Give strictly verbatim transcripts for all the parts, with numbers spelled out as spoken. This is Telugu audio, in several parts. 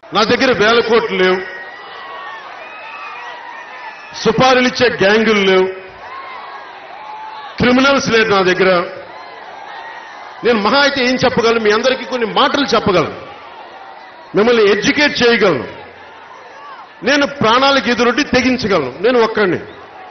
నా దగ్గర వేల కోట్లు లేవు, సుపారీలు ఇచ్చే గ్యాంగులు లేవు, క్రిమినల్స్ లేరు నా దగ్గర. నేను మహా అయితే ఏం చెప్పగలను, మీ అందరికీ కొన్ని మాటలు చెప్పగలను, మిమ్మల్ని ఎడ్యుకేట్ చేయగలను, నేను ప్రాణాలకు ఎదురొడ్డి తెగించగలను. నేను ఒక్కడిని,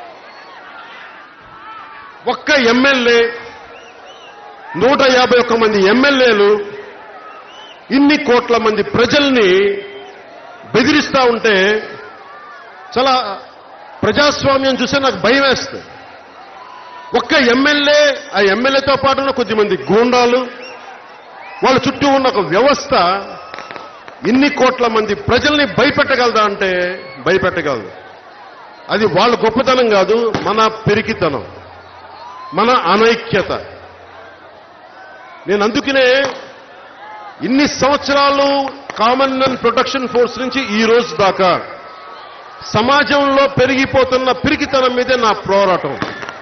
ఒక్క ఎమ్మెల్యే, నూట యాభై ఒక్క మంది ఎమ్మెల్యేలు ఇన్ని కోట్ల మంది ప్రజల్ని బెదిరిస్తా ఉంటే చాలా ప్రజాస్వామ్యం చూస్తే నాకు భయం వేస్తుంది. ఒక్క ఎమ్మెల్యే, ఆ ఎమ్మెల్యేతో పాటు ఉన్న కొద్దిమంది గూండాలు, వాళ్ళ చుట్టూ ఉన్న ఒక వ్యవస్థ ఇన్ని కోట్ల మంది ప్రజల్ని భయపెట్టగలదా అంటే భయపెట్టగలదు. అది వాళ్ళ గొప్పతనం కాదు, మన పెరికితనం, మన అనైక్యత. నేను అందుకనే ఇన్ని సంవత్సరాలు కామన్వెల్త్ ప్రొటెక్షన్ ఫోర్స్ నుంచి ఈ రోజు దాకా సమాజంలో పెరిగిపోతున్న పిరికితనం మీదే నా పోరాటం.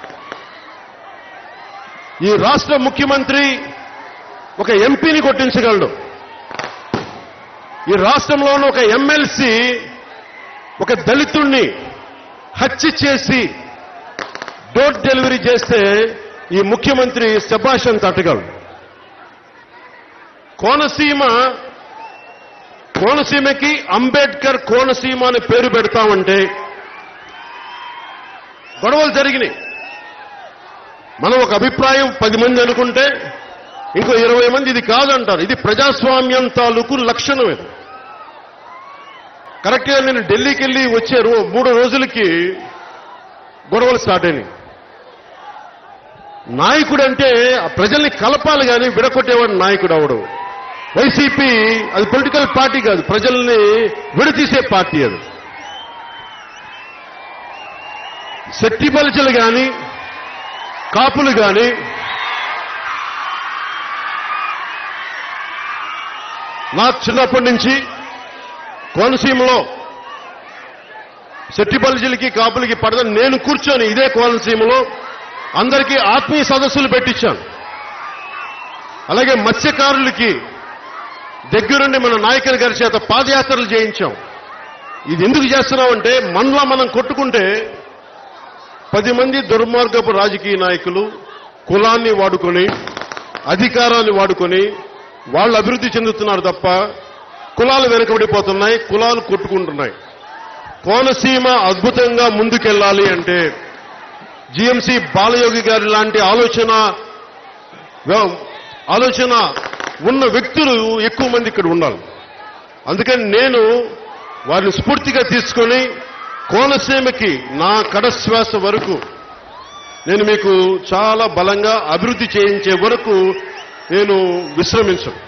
ఈ రాష్ట్ర ముఖ్యమంత్రి ఒక ఎంపీని కొట్టించగలడు, ఈ రాష్ట్రంలోని ఒక ఎమ్మెల్సీ ఒక దళితుణ్ణి హత్య చేసి డోర్ డెలివరీ చేస్తే ఈ ముఖ్యమంత్రి శభాష్ తట్టగలడు. కోనసీమ కోనసీమకి అంబేద్కర్ కోనసీమ అని పేరు పెడతామంటే గొడవలు జరిగినాయి. మనం ఒక అభిప్రాయం పది మంది అనుకుంటే ఇంకో ఇరవై మంది ఇది కాదంటారు. ఇది ప్రజాస్వామ్యం తాలూకు లక్షణం. ఇది కరెక్ట్గా నేను ఢిల్లీకి వెళ్ళి వచ్చే రో మూడు రోజులకి గొడవలు స్టార్ట్ అయినాయి. నాయకుడు అంటే ఆ ప్రజల్ని కలపాలి కానీ విడగొట్టేవాడు నాయకుడు అవడు. వైసీపీ అది పొలిటికల్ పార్టీ కాదు, ప్రజల్ని విడతీసే పార్టీ. అది శెట్టిబలిచలు కానీ కాపులు కానీ నాకు చిన్నప్పటి నుంచి కోనసీమలో శెట్టిబలిజలకి కాపులకి పడదని నేను కూర్చొని ఇదే కోనసీమలో అందరికీ ఆత్మీయ సదస్సులు పెట్టించాను. అలాగే మత్స్యకారులకి దగ్గరుండి మన నాయకుల గారి చేత పాదయాత్రలు చేయించాం. ఇది ఎందుకు చేస్తున్నామంటే మనలో మనం కొట్టుకుంటే పది మంది దుర్మార్గపు రాజకీయ నాయకులు కులాన్ని వాడుకొని అధికారాన్ని వాడుకొని వాళ్ళు అభివృద్ధి చెందుతున్నారు తప్ప కులాలు వెనుకబడిపోతున్నాయి, కులాలు కొట్టుకుంటున్నాయి. కోనసీమ అద్భుతంగా ముందుకెళ్లాలి అంటే జీఎంసీ బాలయోగి గారి లాంటి ఆలోచన ఆలోచన ఉన్న వ్యక్తులు ఎక్కువ మంది ఇక్కడ ఉండాలి. అందుకని నేను వారిని స్ఫూర్తిగా తీసుకొని కోనసీమకి నా కడశ్వాస వరకు నేను మీకు చాలా బలంగా అభివృద్ధి చేయించే వరకు నేను విశ్రమించను.